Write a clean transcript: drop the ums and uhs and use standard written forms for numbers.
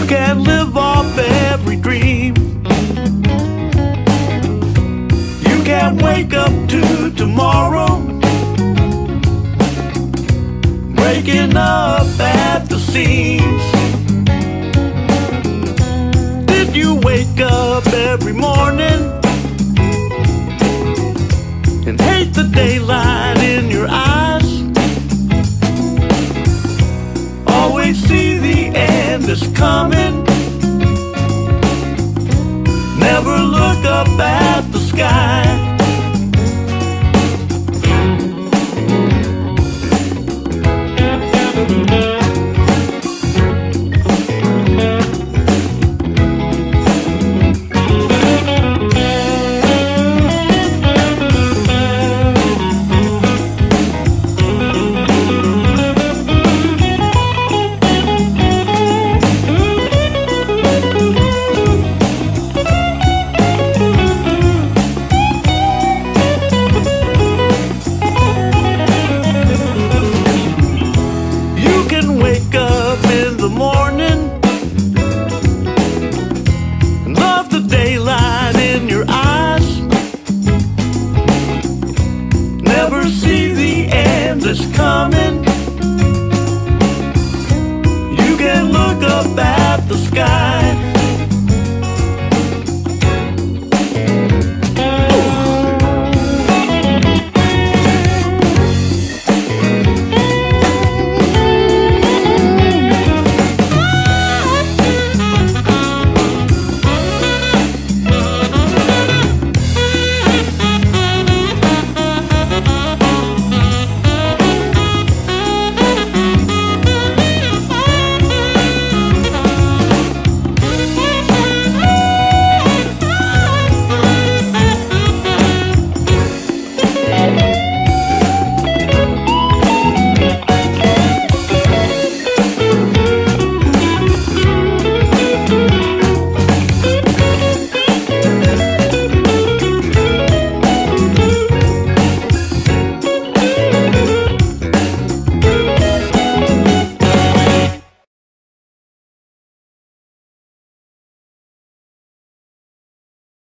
can't live off every dream. You can't wake up to tomorrow, breaking up at the seams. Did you wake up every morning and hate the daylight in your eyes? Always see the end is coming, never look up at the sky.